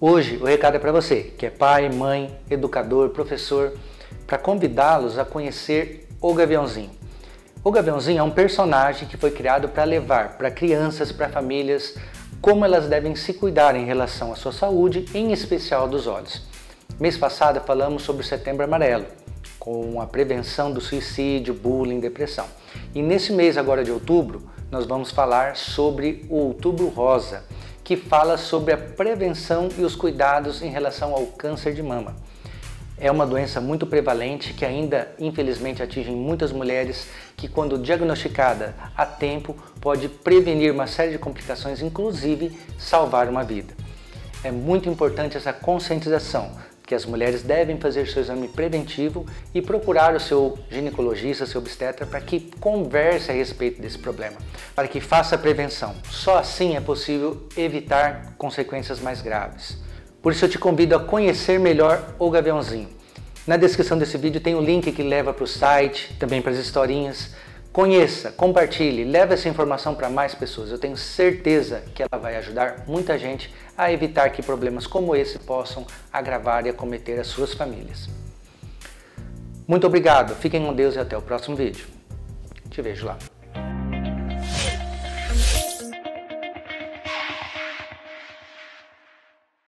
Hoje o recado é para você, que é pai, mãe, educador, professor, para convidá-los a conhecer o Gaviãozinho. O Gaviãozinho é um personagem que foi criado para levar para crianças, para famílias, como elas devem se cuidar em relação à sua saúde, em especial dos olhos. Mês passado falamos sobre o Setembro Amarelo, com a prevenção do suicídio, bullying, depressão. E nesse mês agora de outubro, nós vamos falar sobre o Outubro Rosa, que fala sobre a prevenção e os cuidados em relação ao câncer de mama. É uma doença muito prevalente que ainda, infelizmente, atinge muitas mulheres que, quando diagnosticada a tempo, pode prevenir uma série de complicações, inclusive salvar uma vida. É muito importante essa conscientização, que as mulheres devem fazer seu exame preventivo e procurar o seu ginecologista, seu obstetra, para que converse a respeito desse problema, para que faça a prevenção. Só assim é possível evitar consequências mais graves. Por isso eu te convido a conhecer melhor o Gaviãozinho. Na descrição desse vídeo tem o link que leva para o site, também para as historinhas. Conheça, compartilhe, leve essa informação para mais pessoas. Eu tenho certeza que ela vai ajudar muita gente a evitar que problemas como esse possam agravar e acometer as suas famílias. Muito obrigado, fiquem com Deus e até o próximo vídeo. Te vejo lá.